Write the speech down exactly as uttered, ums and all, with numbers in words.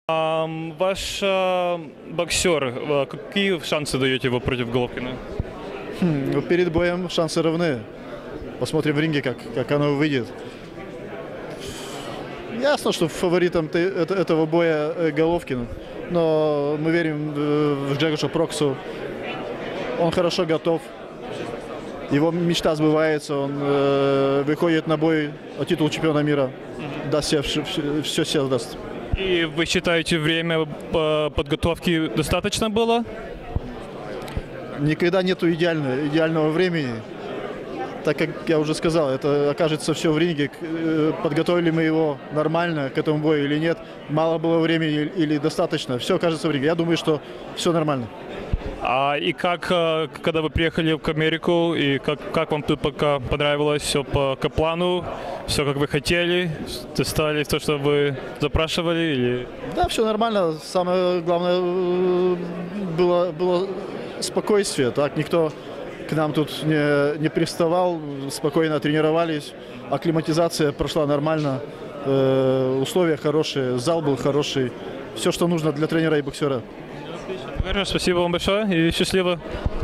Ам, Ваш а, боксер, а, какие шансы даете его против Головкина? Хм, ну, перед боем шансы равны. Посмотрим в ринге, как, как оно выйдет. Ясно, что фаворитом ты- это- этого боя э, Головкин. Но мы верим э, в Джекоша Проксу. Он хорошо готов. Его мечта сбывается. Он э, выходит на бой о титул чемпиона мира. Даст себе, вш- вш- все себе даст. И вы считаете, время а, подготовки достаточно было? Никогда нету идеального, идеального времени. Так как я уже сказал, это окажется все в ринге. К- э, Подготовили мы его нормально к этому бою или нет. Мало было времени или достаточно. Все окажется в ринге. Я думаю, что все нормально. А и как, а, когда вы приехали в Америку, и как, как вам тут пока понравилось все по, по плану, все как вы хотели, достали то, что вы запрашивали, или... Да, все нормально. Самое главное э, было, было спокойствие. Так, никто к нам тут не, не приставал, спокойно тренировались. Акклиматизация прошла нормально. Э, условия хорошие, зал был хороший. Все, что нужно для тренера и боксера. Хорошо, спасибо вам большое и счастливо.